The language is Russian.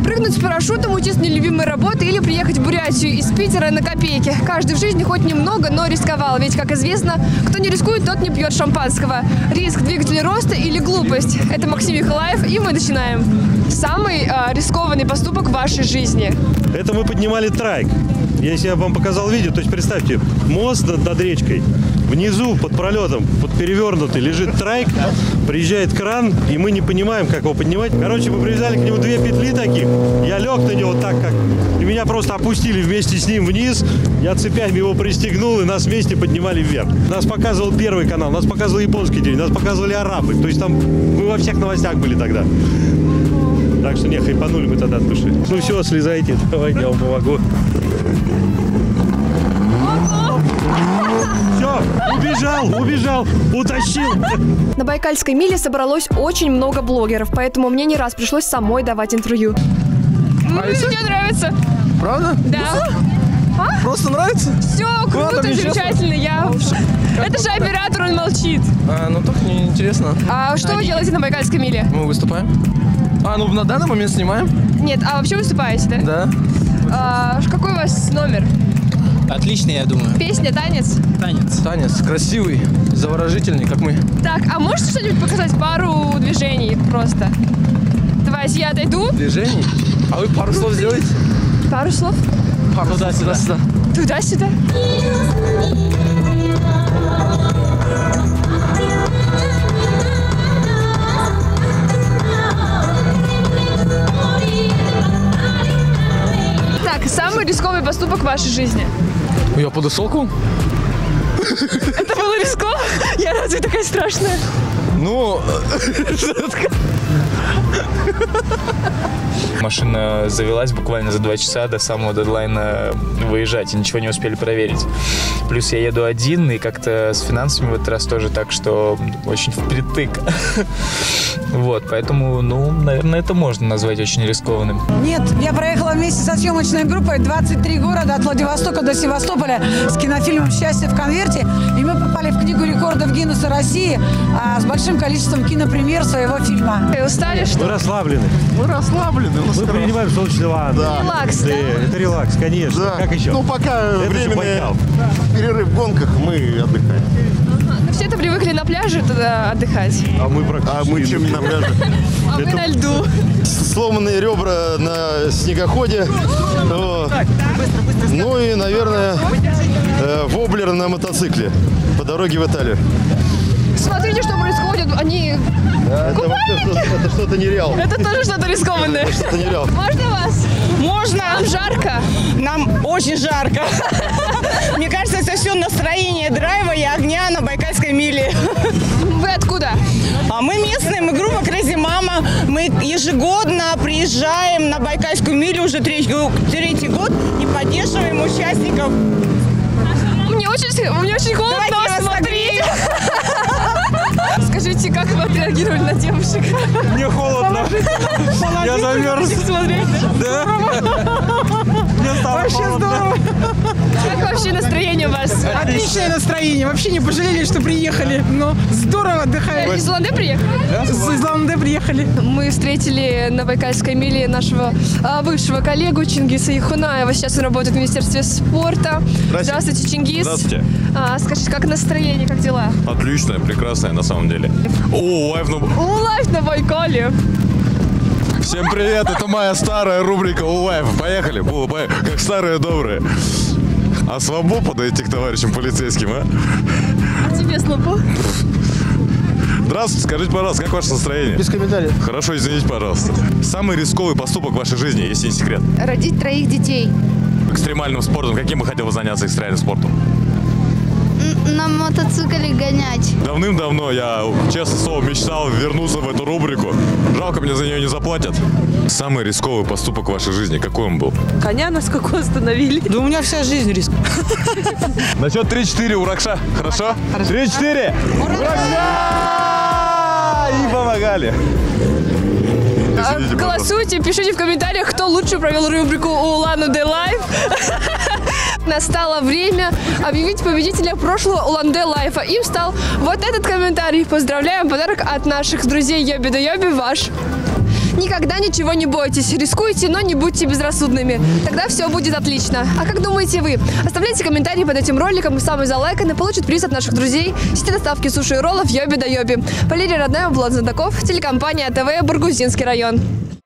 Прыгнуть с парашютом, уйти с нелюбимой работы или приехать в Бурятию из Питера на копейки. Каждый в жизни хоть немного, но рисковал. Ведь, как известно, кто не рискует, тот не пьет шампанского. Риск – двигатель роста или глупость? Это Максим Михалаев, и мы начинаем. Самый рискованный поступок в вашей жизни? Это мы поднимали трайк. Если я вам показал видео, то есть представьте, мост над речкой, внизу под пролетом, под перевернутый лежит трайк, приезжает кран, и мы не понимаем, как его поднимать. Короче, мы привязали к нему 2 петли таких, я лег на него так, как... И меня просто опустили вместе с ним вниз, я цепями его пристегнул, и нас вместе поднимали вверх. Нас показывал Первый канал, нас показывал Японский день, нас показывали арабы, то есть там мы во всех новостях были тогда. Так что не, хайпанули мы тогда от души. Ну все, слезайте, давайте, я вам помогу. Все, убежал, утащил. На Байкальской миле собралось очень много блогеров, поэтому мне не раз пришлось самой давать интервью. Мне нравится. Правда? Да. Просто нравится? Все круто, замечательно. Это же оператор, он молчит. Ну так неинтересно. А что вы делаете на Байкальской миле? Мы выступаем. Ну на данный момент снимаем. Нет, а вообще выступаете, да? Да. Какой у вас номер? Отличный, я думаю. Песня, танец? Танец красивый, заворожительный, как мы. Так, а можете что-нибудь показать? Пару движений просто. Давайте я отойду. Движений? А вы пару слов сделаете? Пару слов? Туда-сюда. Туда-сюда. Так, самый рисковый поступок в вашей жизни? Я подошел. Это было рисково? Я разве такая страшная? Ну... Машина завелась буквально за 2 часа до самого дедлайна выезжать, и ничего не успели проверить. Плюс я еду один, и как-то с финансами в этот раз тоже так, что очень впритык. Вот, поэтому, наверное, это можно назвать очень рискованным. Нет, я проехала вместе со съемочной группой 23 города от Владивостока до Севастополя с кинофильмом «Счастье в конверте». И мы попали в книгу рекордов Гиннесса России с большим количеством кинопремьер своего фильма. Вы устали, что? Мы расслаблены. Мы принимаем солнечный ванн. Да. Релакс, да? Это релакс, конечно. Да. Как еще? Ну, пока это временный перерыв в гонках, мы отдыхаем. Ну, все-то привыкли на пляже туда отдыхать. А мы практически... А мы чем не на пляже? А вы на льду. Сломанные ребра на снегоходе. Ну и, наверное, воблер на мотоцикле по дороге в Италию. Смотрите, что происходит. Они Это что-то нереал. Это тоже что-то рискованное. Это что-то нереал. Можно вас? Можно. Нам жарко. Нам очень жарко. Мне кажется, это все настроение драйва и огня на Байкальской миле. Вы откуда? Мы местные, мы группа Crazy Mama. Мы ежегодно приезжаем на Байкальскую милю уже третий год и поддерживаем участников. Мне очень холодно смотреть. Скажите, как вы отреагировали на девушек? Мне холодно. Я замерз. Да? Мне стало Вообще холодно. здорово. Как вообще настроение у вас? Отличное настроение. Вообще не пожалели, что приехали. Но здорово отдыхаем. Из Улан-Удэ приехали? Из Улан-Удэ приехали. Мы встретили на Байкальской миле нашего бывшего коллегу Чингиса Ихунаева. Сейчас он работает в Министерстве спорта. Здравствуйте, Чингис. Здравствуйте. Скажите, как настроение, как дела? Отличное, прекрасное на самом деле. Лайф на Байкале. Всем привет, это моя старая рубрика «Улайф». Поехали, как старые добрые. А слабо подойти к товарищам полицейским, а? А тебе слабо? Здравствуйте, скажите, пожалуйста, как ваше настроение? Без комментариев. Хорошо, извините, пожалуйста. Самый рисковый поступок в вашей жизни, если не секрет? Родить 3 детей. Экстремальным спортом. Каким вы хотели бы заняться экстремальным спортом? На мотоцикле гонять. Давным-давно я, честно слово, мечтал вернуться в эту рубрику. Жалко, мне за нее не заплатят. Самый рисковый поступок в вашей жизни, какой он был? Коня нас какой остановили. Да у меня вся жизнь риск. На счет 3-4 Уракша. Хорошо? 3-4! Уракша! И помогали. Голосуйте, пишите в комментариях, кто лучше провел рубрику Улан-Удэ Лайф. Настало время объявить победителя прошлого Улан-Удэ Лайфа. Им стал вот этот комментарий. Поздравляем, подарок от наших друзей Йоби да Йоби ваш. Никогда ничего не бойтесь. Рискуйте, но не будьте безрассудными. Тогда все будет отлично. А как думаете вы? Оставляйте комментарии под этим роликом, и самый залайканный получит приз от наших друзей сети доставки суши и роллов Йоби да Йоби. Валерия Роднаева, Влад Знатоков, телекомпания ТВ, Баргузинский район.